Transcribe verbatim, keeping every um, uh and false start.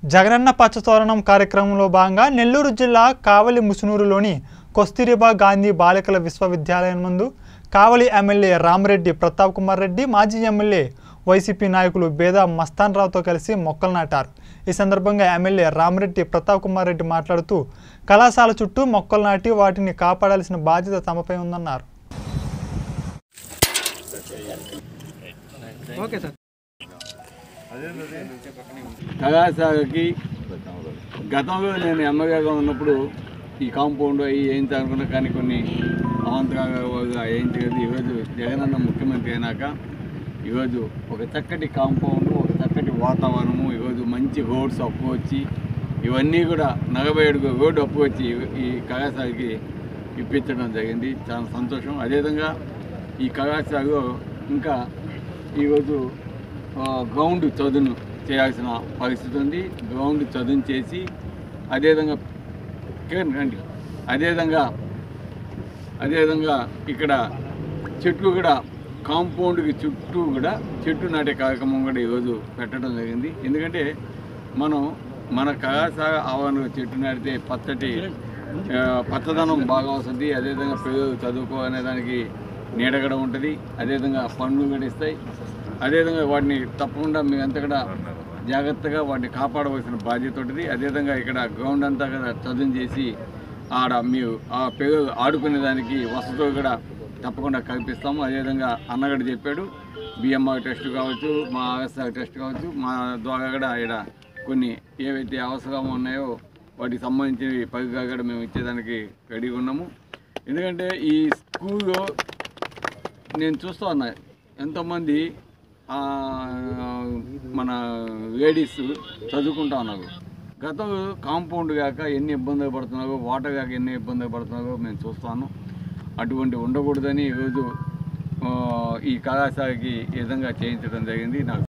జగనన్న పచ్చతోరణం కార్యక్రమంలో భాగంగా నెల్లూరు జిల్లా కావలి ముసునూరులోని కస్తూరిబా గాంధీ బాలికల విశ్వవిద్యాలయం నందు కావలి ఎమ్మెల్యే రామరెడ్డి ప్రతాప్ కుమార్ రెడ్డి, మాజీ ఎమ్మెల్యే వైసీపీ నాయకులు బేదా మస్తాన్ రావుతో కలిసి మొక్కలు నాటారు। ఈ సందర్భంగా ఎమ్మెల్యే రామరెడ్డి ప్రతాప్ కుమార్ రెడ్డి మాట్లాడుతూ కళాశాల చుట్టూ మొక్కలు నాటి వాటిని కాపాడాల్సిన బాధ్యత తమపై ఉందన్నారు। Okay sir. కళాశాలకి గతంలో నేను ఎమ్మెల్యేగా ఉన్నప్పుడు ఈ కాంపౌండ్ అవి వేయించాలనుకున్నా, కానీ కొన్ని అవంతగా వేయించలేదు। ఈరోజు జగనన్న ముఖ్యమంత్రి అయినాక ఈరోజు ఒక చక్కటి కాంపౌండ్, ఒక చక్కటి వాతావరణము, ఈరోజు మంచి రోడ్స్ అప్పు వచ్చి ఇవన్నీ కూడా నలభై ఏడు రోడ్డు అప్పు వచ్చి ఈ కళాశాలకి ఇప్పించడం జరిగింది। చాలా సంతోషం। అదేవిధంగా ఈ కళాశాలలో ఇంకా ఈరోజు గ్రౌండ్ చదును చేయాల్సిన పరిస్థితి ఉంది। గ్రౌండ్ చదును చేసి అదేవిధంగా రండి అదేవిధంగా అదేవిధంగా ఇక్కడ చెట్లు కూడా కాంపౌండ్కి చుట్టూ కూడా చెట్టు నాటే కార్యక్రమం కూడా ఈరోజు పెట్టడం జరిగింది। ఎందుకంటే మనం మన కళాశాల ఆవరణలో చెట్టు నాటితే పచ్చటి పచ్చదనం బాగా వస్తుంది। అదేవిధంగా పిల్లలు చదువుకోవాలనే దానికి నీడ కూడా ఉంటుంది, అదేవిధంగా పండ్లు కూడా ఇస్తాయి। అదేవిధంగా వాటిని తప్పకుండా మీరంతా కూడా జాగ్రత్తగా వాటిని కాపాడవలసిన బాధ్యత ఉంటుంది। అదేవిధంగా ఇక్కడ గ్రౌండ్ అంతా కూడా చదును చేసి ఆడ మీరు ఆ పిల్లలు ఆడుకునే దానికి వసతులు కూడా తప్పకుండా కల్పిస్తాము। అదేవిధంగా అన్నగడ చెప్పాడు, బిఎంఆర్ టెస్ట్ కావచ్చు, మా ఆర్ఎస్ఆర్ టెస్ట్ కావచ్చు, మా ద్వారా కూడా ఇక్కడ కొన్ని ఏవైతే అవసరం ఉన్నాయో వాటికి సంబంధించిన పరికరాలు కూడా మేము ఇచ్చేదానికి రెడీగా ఉన్నాము। ఎందుకంటే ఈ స్కూల్లో నేను చూస్తూ ఉన్నా ఎంతోమంది మన లేడీస్ చదువుకుంటా ఉన్నారు। గతంలో కాంపౌండ్ కాక ఎన్ని ఇబ్బందులు పడుతున్నారో, వాటర్ కాక ఎన్ని ఇబ్బందులు పడుతున్నారో మేము చూస్తాను। అటువంటి ఉండకూడదని ఈరోజు ఈ కళాశాలకి ఈ విధంగా చేయించడం జరిగింది। నాకు